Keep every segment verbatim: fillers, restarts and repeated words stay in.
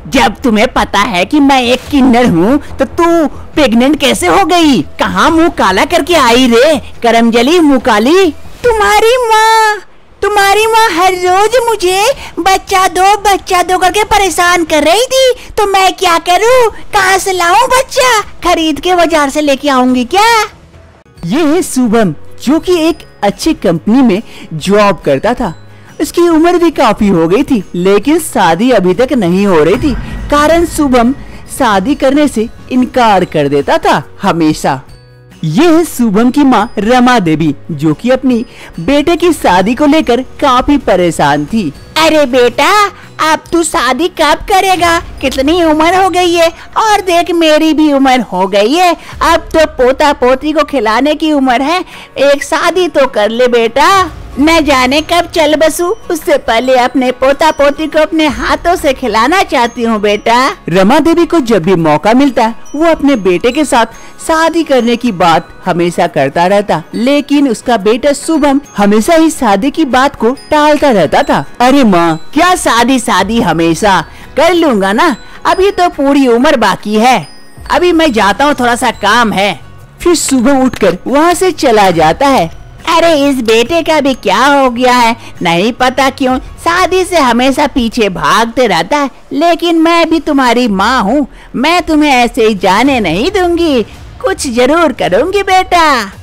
जब तुम्हें पता है कि मैं एक किन्नर हूँ तो तू प्रेग्नेंट कैसे हो गई? कहाँ मुंह काला करके आई रे करमजली मुंह काली? तुम्हारी माँ तुम्हारी माँ हर रोज मुझे बच्चा दो बच्चा दो करके परेशान कर रही थी, तो मैं क्या करूँ? कहाँ से लाऊं बच्चा? खरीद के बाजार से लेके आऊंगी क्या? ये है शुभम, जो कि एक अच्छी कंपनी में जॉब करता था। उसकी उम्र भी काफी हो गई थी, लेकिन शादी अभी तक नहीं हो रही थी। कारण शुभम शादी करने से इनकार कर देता था हमेशा। ये है शुभम की माँ रमा देवी, जो कि अपनी बेटे की शादी को लेकर काफी परेशान थी। अरे बेटा, अब तू शादी कब करेगा? कितनी उम्र हो गई है? और देख मेरी भी उम्र हो गई है, अब तो पोता पोती को खिलाने की उम्र है। एक शादी तो कर ले बेटा। न जाने कब चल बसू, उससे पहले अपने पोता पोती को अपने हाथों से खिलाना चाहती हूँ बेटा। रमा देवी को जब भी मौका मिलता है वो अपने बेटे के साथ शादी करने की बात हमेशा करता रहता, लेकिन उसका बेटा शुभम हमेशा ही शादी की बात को टालता रहता था। अरे माँ, क्या शादी शादी हमेशा कर लूंगा ना, अभी तो पूरी उम्र बाकी है। अभी मैं जाता हूँ, थोड़ा सा काम है। फिर सुबह उठकर वहाँ से चला जाता है। अरे इस बेटे का भी क्या हो गया है, नहीं पता क्यों शादी से हमेशा पीछे भागते रहता है। लेकिन मैं भी तुम्हारी माँ हूँ, मैं तुम्हें ऐसे ही जाने नहीं दूंगी, कुछ जरूर करूंगी बेटा।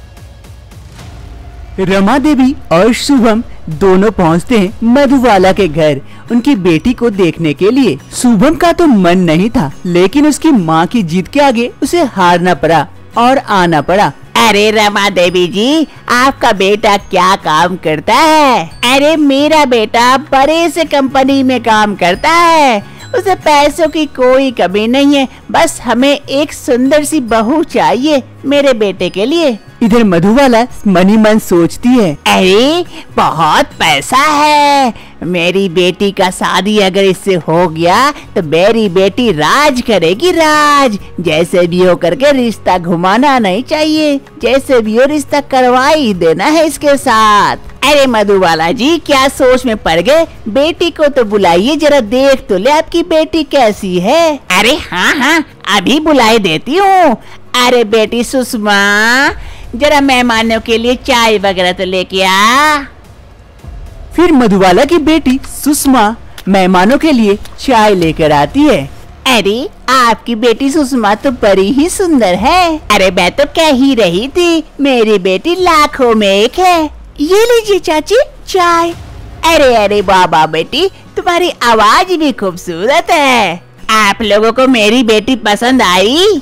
रमा देवी और शुभम दोनों पहुँचते हैं मधुबाला के घर उनकी बेटी को देखने के लिए। शुभम का तो मन नहीं था, लेकिन उसकी माँ की जिद के आगे उसे हारना पड़ा और आना पड़ा। अरे रमा देवी जी, आपका बेटा क्या काम करता है? अरे मेरा बेटा बड़े से कंपनी में काम करता है, उसे पैसों की कोई कमी नहीं है, बस हमें एक सुंदर सी बहू चाहिए मेरे बेटे के लिए। इधर मधुबाला मनी मन सोचती है, अरे बहुत पैसा है, मेरी बेटी का शादी अगर इससे हो गया तो मेरी बेटी राज करेगी राज। जैसे भी हो करके रिश्ता घुमाना नहीं चाहिए, जैसे भी हो रिश्ता करवा ही देना है इसके साथ। अरे मधुबाला जी, क्या सोच में पड़ गए? बेटी को तो बुलाइए, जरा देख तो ले आपकी बेटी कैसी है। अरे हाँ हाँ, अभी बुलाई देती हूँ। अरे बेटी सुषमा, जरा मेहमानों के लिए चाय वगैरह तो लेके आ। फिर मधुबाला की बेटी सुषमा मेहमानों के लिए चाय लेकर आती है। अरे आपकी बेटी सुषमा तो बड़ी ही सुंदर है। अरे मैं तो कह ही रही थी, मेरी बेटी लाखों में एक है। ये लीजिए चाची चाय। अरे अरे बाबा बेटी, तुम्हारी आवाज भी खूबसूरत है। आप लोगों को मेरी बेटी पसंद आई?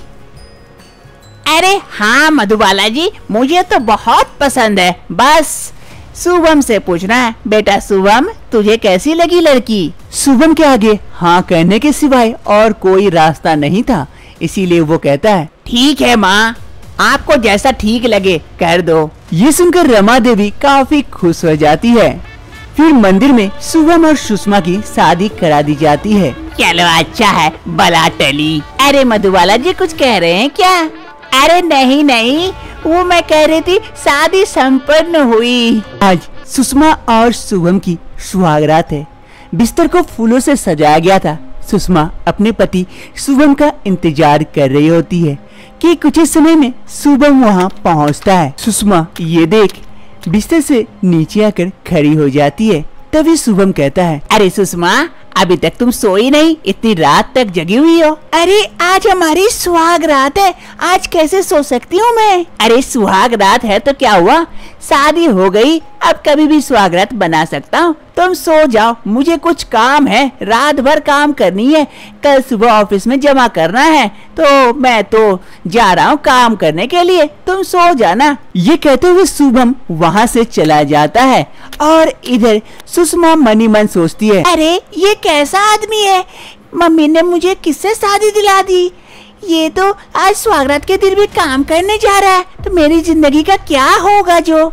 अरे हाँ मधुबाला जी, मुझे तो बहुत पसंद है। बस शुभम से पूछना है। बेटा शुभम, तुझे कैसी लगी लड़की? शुभम के आगे हाँ कहने के सिवाय और कोई रास्ता नहीं था, इसीलिए वो कहता है ठीक है माँ, आपको जैसा ठीक लगे कर दो। ये सुनकर रमा देवी काफी खुश हो जाती है। फिर मंदिर में शुभम और सुषमा की शादी करा दी जाती है। चलो अच्छा है, बला टली। अरे मधुबाला जी कुछ कह रहे हैं क्या? अरे नहीं नहीं, वो मैं कह रही थी शादी संपन्न हुई। आज सुषमा और शुभम की सुहागरात है। बिस्तर को फूलों से सजाया गया था। सुषमा अपने पति शुभम का इंतजार कर रही होती है कि कुछ ही समय में शुभम वहाँ पहुँचता है। सुषमा ये देख बिस्तर से नीचे आकर खड़ी हो जाती है। तभी शुभम कहता है, अरे सुषमा, अभी तक तुम सोई नहीं, इतनी रात तक जगी हुई हो? अरे आज हमारी सुहाग रात है, आज कैसे सो सकती हूँ मैं? अरे सुहाग रात है तो क्या हुआ, शादी हो गई, अब कभी भी सुहाग रात बना सकता हूँ। तुम सो जाओ, मुझे कुछ काम है, रात भर काम करनी है, कल सुबह ऑफिस में जमा करना है, तो मैं तो जा रहा हूँ काम करने के लिए, तुम सो जाना। ये कहते हुए शुभम वहाँ से चला जाता है और इधर सुषमा मनी मन सोचती है, अरे ये कैसा आदमी है, मम्मी ने मुझे किससे शादी दिला दी? ये तो आज स्वागत के दिन भी काम करने जा रहा है, तो मेरी जिंदगी का क्या होगा? जो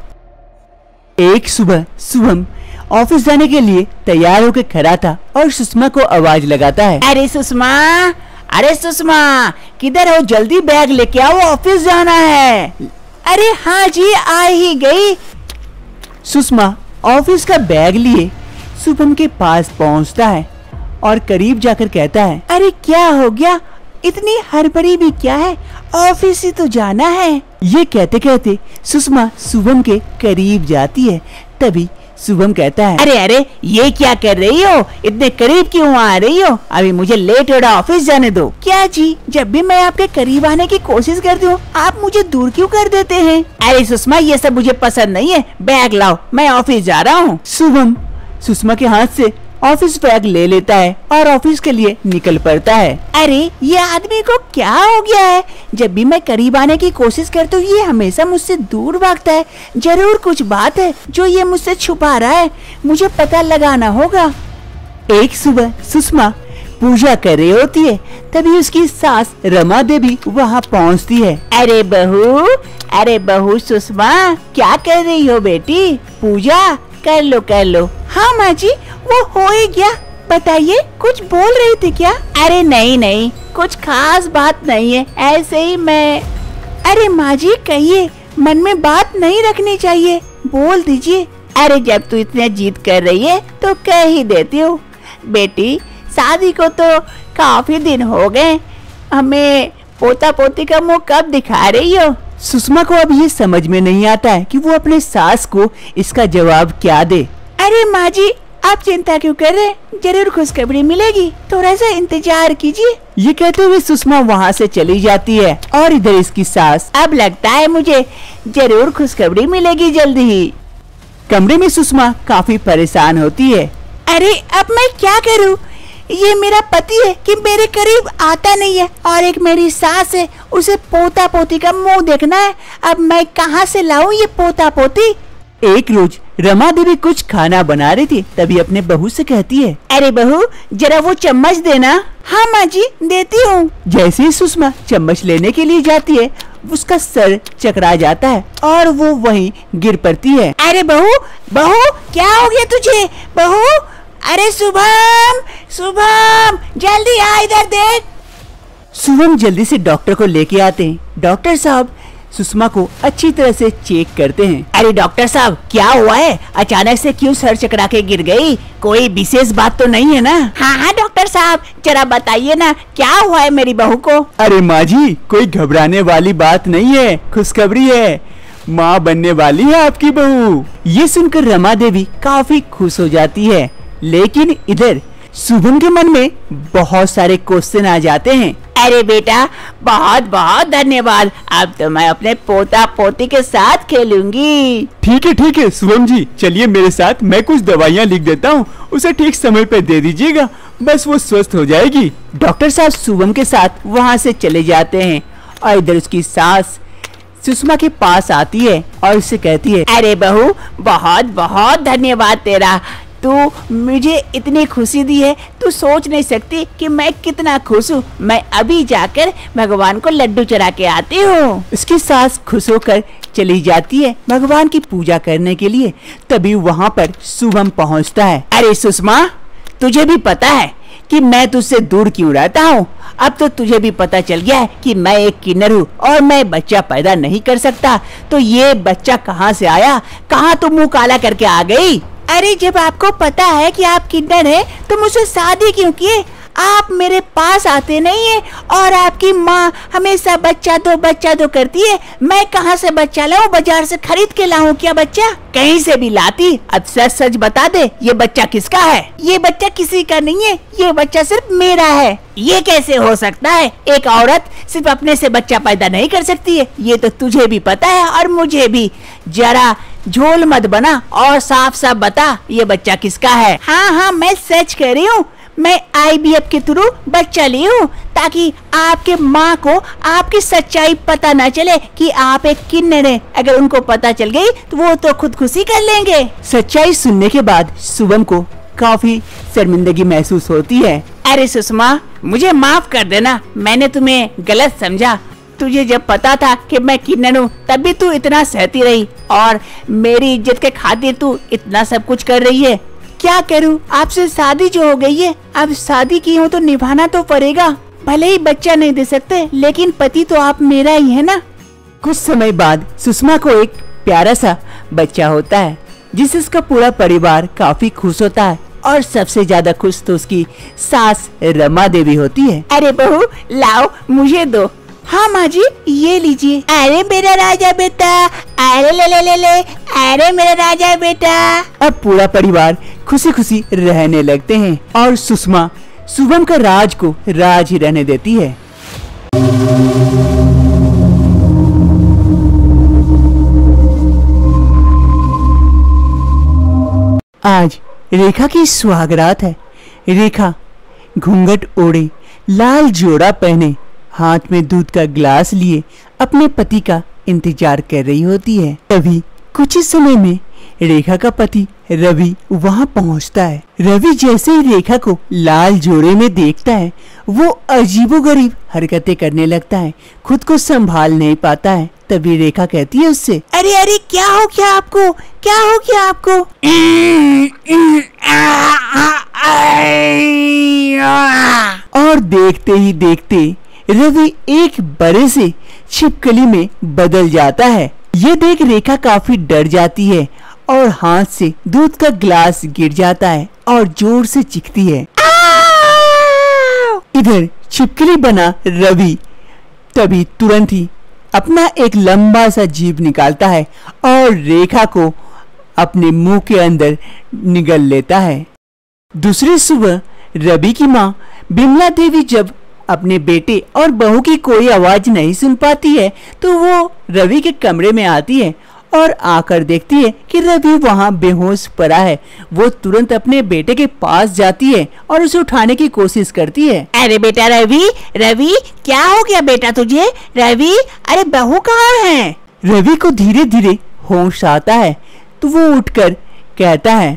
एक सुबह शुभम ऑफिस जाने के लिए तैयार होकर खड़ा था और सुषमा को आवाज लगाता है, अरे सुषमा, अरे सुषमा, किधर हो? जल्दी बैग लेके आओ, ऑफिस जाना है। अरे हाँ जी, आ ही गई। सुषमा ऑफिस का बैग लिए शुभम के पास पहुंचता है और करीब जाकर कहता है, अरे क्या हो गया, इतनी हड़बड़ी भी क्या है, ऑफिस ही तो जाना है। ये कहते कहते सुषमा शुभम के करीब जाती है। तभी शुभम कहता है, अरे अरे ये क्या कर रही हो, इतने करीब क्यों आ रही हो, अभी मुझे लेट हो रहा, ऑफिस जाने दो। क्या जी, जब भी मैं आपके करीब आने की कोशिश करती हूँ आप मुझे दूर क्यों कर देते हैं। अरे सुषमा ये सब मुझे पसंद नहीं है, बैग लाओ, मैं ऑफिस जा रहा हूँ। शुभम सुषमा के हाथ से ऑफिस बैग ले लेता है और ऑफिस के लिए निकल पड़ता है। अरे ये आदमी को क्या हो गया है, जब भी मैं करीब आने की कोशिश करती हूँ ये हमेशा मुझसे दूर भागता है। जरूर कुछ बात है जो ये मुझसे छुपा रहा है, मुझे पता लगाना होगा। एक सुबह सुषमा पूजा कर रही होती है, तभी उसकी सास रमा देवी वहाँ पहुँचती है। अरे बहू, अरे बहू सुषमा, क्या कर रही हो बेटी, पूजा कर लो कर लो। हाँ माँ जी, वो हो ही गया, बताइए कुछ बोल रही थी क्या। अरे नहीं नहीं, कुछ खास बात नहीं है, ऐसे ही मैं। अरे माँ जी कहिए, मन में बात नहीं रखनी चाहिए, बोल दीजिए। अरे जब तू इतने जिद कर रही है तो कह ही देती हूँ। बेटी शादी को तो काफी दिन हो गए, हमें पोता पोती का मुंह कब दिखा रही हो। सुषमा को अब ये समझ में नहीं आता है कि वो अपने सास को इसका जवाब क्या दे। अरे माँ जी आप चिंता क्यों कर रहे हैं, जरूर खुशखबरी मिलेगी, थोड़ा सा इंतजार कीजिए। ये कहते हुए सुषमा वहाँ से चली जाती है और इधर इसकी सास, अब लगता है मुझे जरूर खुशखबरी मिलेगी जल्दी ही। कमरे में सुषमा काफी परेशान होती है। अरे अब मैं क्या करूँ, ये मेरा पति है कि मेरे करीब आता नहीं है, और एक मेरी सास है, उसे पोता पोती का मुंह देखना है, अब मैं कहाँ से लाऊं ये पोता पोती। एक रोज रमा देवी कुछ खाना बना रही थी, तभी अपने बहू से कहती है, अरे बहू जरा वो चम्मच देना। हाँ माँ जी देती हूँ। जैसे ही सुषमा चम्मच लेने के लिए जाती है उसका सर चकरा जाता है और वो वहीं गिर पड़ती है। अरे बहू बहू क्या हो गया तुझे बहू, अरे शुभम शुभम जल्दी आ इधर देख। शुभम जल्दी से डॉक्टर को लेके आते हैं। डॉक्टर साहब सुषमा को अच्छी तरह से चेक करते हैं। अरे डॉक्टर साहब क्या हुआ है, अचानक से क्यों सर चकरा के गिर गई, कोई विशेष बात तो नहीं है ना। हाँ हाँ डॉक्टर साहब जरा बताइए ना क्या हुआ है मेरी बहू को। अरे माँ जी कोई घबराने वाली बात नहीं है, खुशखबरी है, माँ बनने वाली है आपकी बहू। ये सुनकर रमा देवी काफी खुश हो जाती है, लेकिन इधर शुभम के मन में बहुत सारे क्वेश्चन आ जाते हैं। अरे बेटा बहुत बहुत धन्यवाद, अब तो मैं अपने पोता पोती के साथ खेलूंगी। ठीक है ठीक है शुभम जी, चलिए मेरे साथ, मैं कुछ दवाइयाँ लिख देता हूँ, उसे ठीक समय पे दे दीजिएगा, बस वो स्वस्थ हो जाएगी। डॉक्टर साहब शुभम के साथ वहाँ से चले जाते हैं और इधर उसकी सास सुषमा के पास आती है और उससे कहती है, अरे बहू बहुत बहुत धन्यवाद तेरा, तू मुझे इतनी खुशी दी है, तू सोच नहीं सकती कि मैं कितना खुश हूँ। मैं अभी जाकर भगवान को लड्डू चढ़ा के आती हूँ। इसकी सास खुश होकर चली जाती है भगवान की पूजा करने के लिए। तभी वहाँ पर शुभम पहुँचता है। अरे सुषमा तुझे भी पता है कि मैं तुझसे दूर क्यों रहता हूँ, अब तो तुझे भी पता चल गया है कि मैं एक किन्नर हूँ और मैं बच्चा पैदा नहीं कर सकता, तो ये बच्चा कहाँ से आया, कहाँ तुम मुँह काला करके आ गई। अरे जब आपको पता है कि आप किन्नर हैं, तो मुझसे शादी क्यों किए, आप मेरे पास आते नहीं है और आपकी माँ हमेशा बच्चा दो बच्चा दो करती है, मैं कहाँ से बच्चा लाऊं, बाजार से खरीद के लाऊं क्या बच्चा। कहीं से भी लाती, अब सच सच बता दे ये बच्चा किसका है। ये बच्चा किसी का नहीं है, ये बच्चा सिर्फ मेरा है। ये कैसे हो सकता है, एक औरत सिर्फ अपने से बच्चा पैदा नहीं कर सकती है, ये तो तुझे भी पता है और मुझे भी। जरा झोल मत बना और साफ साफ बता ये बच्चा किसका है। हाँ हाँ मैं सच कह रही हूँ, मैं आई वी एफ के थ्रू बच्चा ली हूँ ताकि आपके माँ को आपकी सच्चाई पता न चले कि आप एक किन्नर हैं। अगर उनको पता चल गई तो वो तो खुदकुशी कर लेंगे। सच्चाई सुनने के बाद शुभम को काफी शर्मिंदगी महसूस होती है। अरे सुषमा मुझे माफ कर देना, मैंने तुम्हें गलत समझा। तुझे जब पता था कि मैं किन्नर हूँ तब भी तू इतना सहती रही और मेरी इज्जत के खातिर तू इतना सब कुछ कर रही है। क्या करूँ, आपसे शादी जो हो गई है, अब शादी की हूँ तो निभाना तो पड़ेगा। भले ही बच्चा नहीं दे सकते लेकिन पति तो आप मेरा ही है ना। कुछ समय बाद सुषमा को एक प्यारा सा बच्चा होता है जिससे उसका पूरा परिवार काफी खुश होता है। और सबसे ज्यादा खुश तो उसकी सास रमा देवी होती है। अरे बहू लाओ मुझे दो। हाँ माँ जी ये लीजिए। अरे मेरा राजा बेटा, अरे ले ले ले ले, अरे मेरा राजा बेटा। अब पूरा परिवार खुशी खुशी रहने लगते हैं और सुषमा शुभम का राज को राज ही रहने देती है। आज रेखा की सुहागरात है। रेखा घूंघट ओढ़े, लाल जोड़ा पहने, हाथ में दूध का गिलास लिए अपने पति का इंतजार कर रही होती है। तभी कुछ ही समय में रेखा का पति रवि वहां पहुंचता है। रवि जैसे ही रेखा को लाल जोड़े में देखता है वो अजीबोगरीब हरकतें करने लगता है, खुद को संभाल नहीं पाता है। तभी रेखा कहती है उससे, अरे अरे क्या हो क्या आपको, क्या हो क्या आपको? और देखते ही देखते रवि एक बड़े से छिपकली में बदल जाता है। ये देख रेखा काफी डर जाती है और हाथ से दूध का गिलास गिर जाता है और जोर से चीखती है। इधर छिपकली बना रवि तभी तुरंत ही अपना एक लंबा सा जीभ निकालता है और रेखा को अपने मुंह के अंदर निगल लेता है। दूसरी सुबह रवि की माँ बिमला देवी जब अपने बेटे और बहू की कोई आवाज नहीं सुन पाती है तो वो रवि के कमरे में आती है और आकर देखती है कि रवि वहाँ बेहोश पड़ा है। वो तुरंत अपने बेटे के पास जाती है और उसे उठाने की कोशिश करती है। अरे बेटा रवि, रवि क्या हो गया बेटा तुझे? रवि अरे बहू कहाँ है? रवि को धीरे धीरे होश आता है तो वो उठकर कहता है,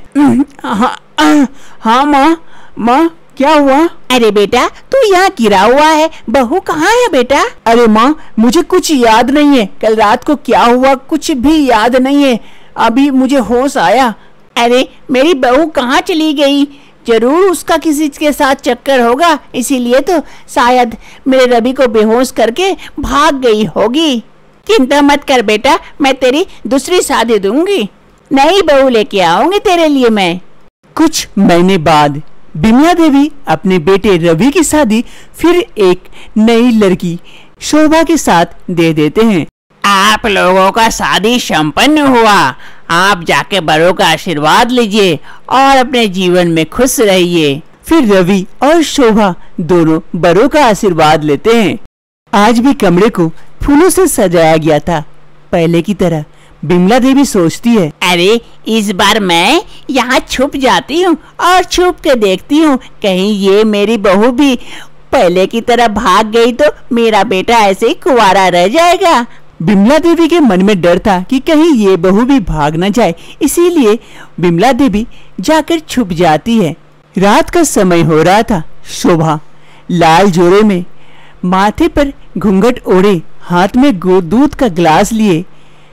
हाँ हाँ माँ, माँ क्या हुआ? अरे बेटा तू यहाँ गिरा हुआ है, बहू कहाँ है बेटा? अरे माँ मुझे कुछ याद नहीं है, कल रात को क्या हुआ कुछ भी याद नहीं है, अभी मुझे होश आया। अरे मेरी बहू कहाँ चली गई? जरूर उसका किसी के साथ चक्कर होगा, इसीलिए तो शायद मेरे रवि को बेहोश करके भाग गई होगी। चिंता मत कर बेटा, मैं तेरी दूसरी शादी दूंगी, नई बहू लेके आऊंगी तेरे लिए मैं। कुछ महीने बाद बिमला देवी अपने बेटे रवि की शादी फिर एक नई लड़की शोभा के साथ दे देते हैं। आप लोगों का शादी संपन्न हुआ, आप जाके बड़ों का आशीर्वाद लीजिए और अपने जीवन में खुश रहिए। फिर रवि और शोभा दोनों बड़ों का आशीर्वाद लेते हैं। आज भी कमरे को फूलों से सजाया गया था पहले की तरह। बिमला देवी सोचती है, अरे इस बार मैं यहाँ छुप जाती हूँ और छुप के देखती हूँ, कहीं ये मेरी बहू भी पहले की तरह भाग गई तो मेरा बेटा ऐसे ही कुंवारा रह जाएगा। बिमला देवी के मन में डर था कि कहीं ये बहू भी भाग न जाए, इसीलिए बिमला देवी जाकर छुप जाती है। रात का समय हो रहा था। शोभा लाल जोड़े में, माथे पर घूंघट ओढ़े, हाथ में दूध का गिलास लिए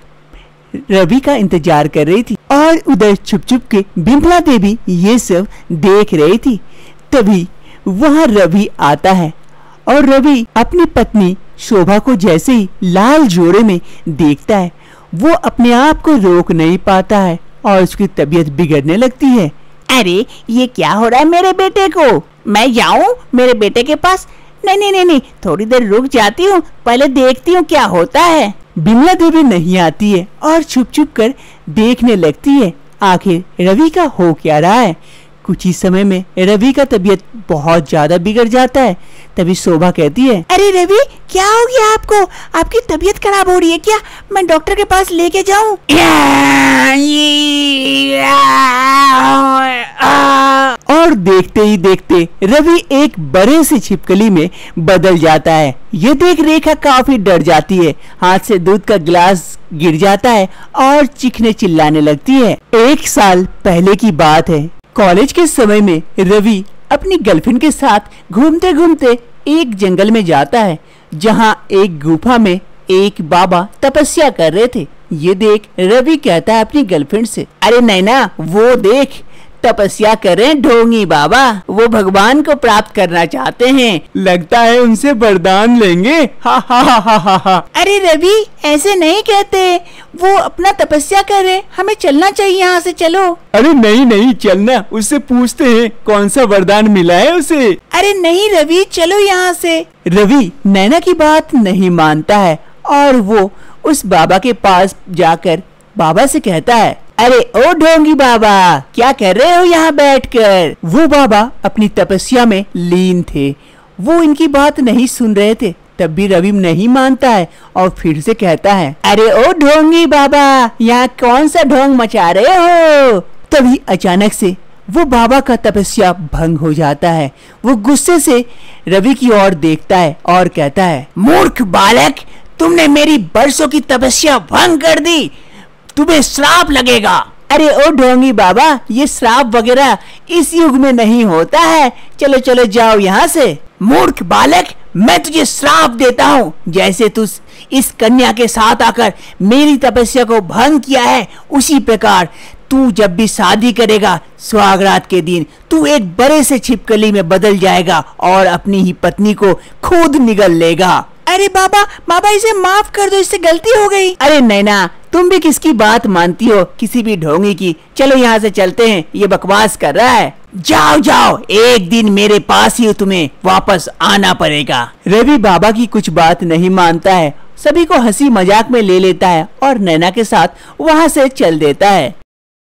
रवि का इंतजार कर रही थी और उधर छुप छुप के बिमला देवी ये सब देख रही थी। तभी वहाँ रवि आता है और रवि अपनी पत्नी शोभा को जैसे ही लाल जोड़े में देखता है वो अपने आप को रोक नहीं पाता है और उसकी तबीयत बिगड़ने लगती है। अरे ये क्या हो रहा है मेरे बेटे को? मैं जाऊं मेरे बेटे के पास? नहीं नहीं नहीं नहीं, थोड़ी देर रुक जाती हूँ, पहले देखती हूँ क्या होता है। बिमला देवी नहीं आती है और छुप छुप कर देखने लगती है आखिर रवि का हो क्या रहा है। कुछ ही समय में रवि का तबीयत बहुत ज्यादा बिगड़ जाता है। तभी शोभा कहती है, अरे रवि क्या हो गया आपको? आपकी तबीयत खराब हो रही है क्या? मैं डॉक्टर के पास लेके जाऊं? और देखते ही देखते रवि एक बड़े से छिपकली में बदल जाता है। ये देख रेखा काफी डर जाती है, हाथ से दूध का गिलास गिर जाता है और चीखने चिल्लाने लगती है। एक साल पहले की बात है। कॉलेज के समय में रवि अपनी गर्लफ्रेंड के साथ घूमते घूमते एक जंगल में जाता है जहाँ एक गुफा में एक बाबा तपस्या कर रहे थे। ये देख रवि कहता है अपनी गर्लफ्रेंड से, अरे नैना वो देख तपस्या करें ढोंगी बाबा, वो भगवान को प्राप्त करना चाहते हैं। लगता है उनसे वरदान लेंगे। हा हा हा हा हा हा। अरे रवि, ऐसे नहीं कहते, वो अपना तपस्या करे, हमें चलना चाहिए यहाँ से, चलो। अरे नहीं नहीं, चलना, उससे पूछते हैं कौन सा वरदान मिला है उसे। अरे नहीं रवि, चलो यहाँ से। रवि नैना की बात नहीं मानता है और वो उस बाबा के पास जाकर बाबा से कहता है, अरे ओ ढोंगी बाबा, क्या कर रहे हो यहाँ बैठकर? वो बाबा अपनी तपस्या में लीन थे, वो इनकी बात नहीं सुन रहे थे। तब भी रवि नहीं मानता है और फिर से कहता है, अरे ओ ढोंगी बाबा, यहाँ कौन सा ढोंग मचा रहे हो? तभी अचानक से वो बाबा का तपस्या भंग हो जाता है। वो गुस्से से रवि की ओर देखता है और कहता है, मूर्ख बालक, तुमने मेरी बरसों की तपस्या भंग कर दी, तुम्हें श्राप लगेगा। अरे ओ ढोंगी बाबा, ये श्राप वगैरह इस युग में नहीं होता है, चलो चलो जाओ यहाँ से। मूर्ख बालक, मैं तुझे श्राप देता हूँ, जैसे तू इस कन्या के साथ आकर मेरी तपस्या को भंग किया है, उसी प्रकार तू जब भी शादी करेगा सुहागरात के दिन, तू एक बड़े से छिपकली में बदल जाएगा और अपनी ही पत्नी को खुद निगल लेगा। अरे बाबा, बाबा इसे माफ कर दो, इससे गलती हो गई। अरे नैना, तुम भी किसकी बात मानती हो, किसी भी ढोंगी की? चलो यहाँ से चलते हैं, ये बकवास कर रहा है। जाओ जाओ, एक दिन मेरे पास ही तुम्हें वापस आना पड़ेगा। रवि बाबा की कुछ बात नहीं मानता है, सभी को हंसी मजाक में ले लेता है और नैना के साथ वहाँ से चल देता है।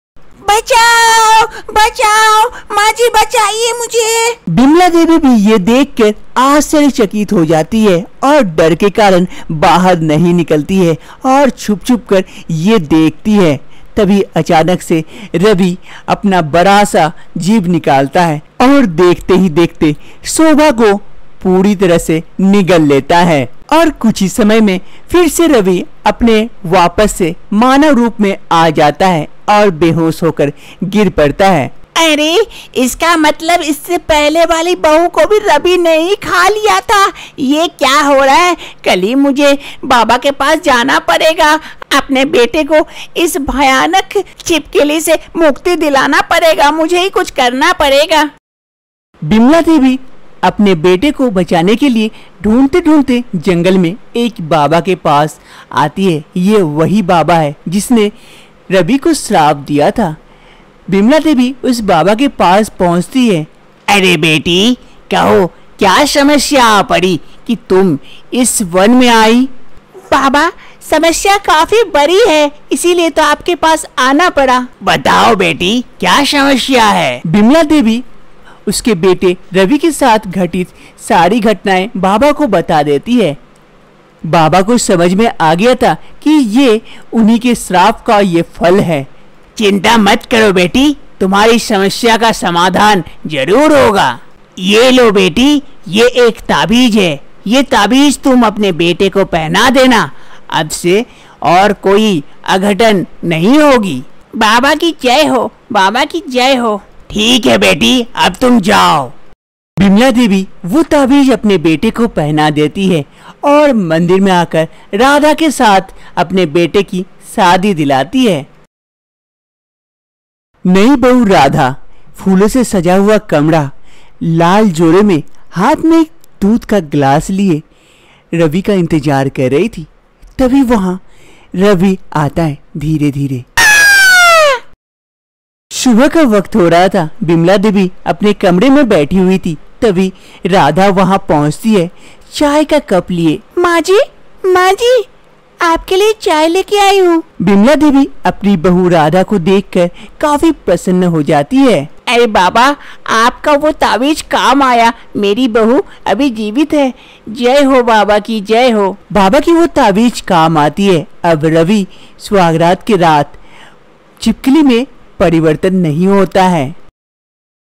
बचाओ बचाओ, माँ जी बचाइए मुझे। बिमला देवी भी ये देखकर आश्चर्यचकित हो जाती है और डर के कारण बाहर नहीं निकलती है और छुप छुप कर ये देखती है। तभी अचानक से रवि अपना बड़ा सा जीभ निकालता है और देखते ही देखते शोभा को पूरी तरह से निगल लेता है और कुछ ही समय में फिर से रवि अपने वापस से मानव रूप में आ जाता है और बेहोश होकर गिर पड़ता है। अरे, इसका मतलब इससे पहले वाली बहू को भी रवि ने ही खा लिया था। ये क्या हो रहा है? कल ही मुझे बाबा के पास जाना पड़ेगा, अपने बेटे को इस भयानक छिपकली से मुक्ति दिलाना पड़ेगा, मुझे ही कुछ करना पड़ेगा। बिमला देवी अपने बेटे को बचाने के लिए ढूंढते ढूंढते जंगल में एक बाबा के पास आती है। ये वही बाबा है जिसने रवि को श्राप दिया था। बिमला देवी उस बाबा के पास पहुंचती है। अरे बेटी, कहो क्या समस्या पड़ी कि तुम इस वन में आई? बाबा, समस्या काफी बड़ी है, इसीलिए तो आपके पास आना पड़ा। बताओ बेटी, क्या समस्या है? बिमला देवी उसके बेटे रवि के साथ घटित सारी घटनाएं बाबा को बता देती है। बाबा को समझ में आ गया था कि ये उन्हीं के श्राप का ये फल है। चिंता मत करो बेटी, तुम्हारी समस्या का समाधान जरूर होगा। ये लो बेटी, ये एक ताबीज है, ये ताबीज तुम अपने बेटे को पहना देना, अब से और कोई अघटन नहीं होगी। बाबा की जय हो, बाबा की जय हो। ठीक है बेटी, अब तुम जाओ। बिमला देवी वो ताबीज अपने बेटे को पहना देती है और मंदिर में आकर राधा के साथ अपने बेटे की शादी दिलाती है। नई बहू राधा फूलों से सजा हुआ कमरा, लाल जोड़े में हाथ में एक दूध का गिलास लिए रवि का इंतजार कर रही थी। तभी वहां रवि आता है धीरे धीरे। सुबह का वक्त हो रहा था। बिमला देवी अपने कमरे में बैठी हुई थी। तभी राधा वहां पहुंचती है चाय का कप लिए। माँ जी, माँ जी, आपके लिए चाय लेके आई हूँ। बिमला देवी अपनी बहू राधा को देखकर काफी प्रसन्न हो जाती है। अरे बाबा, आपका वो ताबीज काम आया, मेरी बहू अभी जीवित है। जय हो बाबा की जय हो। बाबा की वो ताबीज काम आती है। अब रवि सुहागरात की रात छिपकली में परिवर्तन नहीं होता है।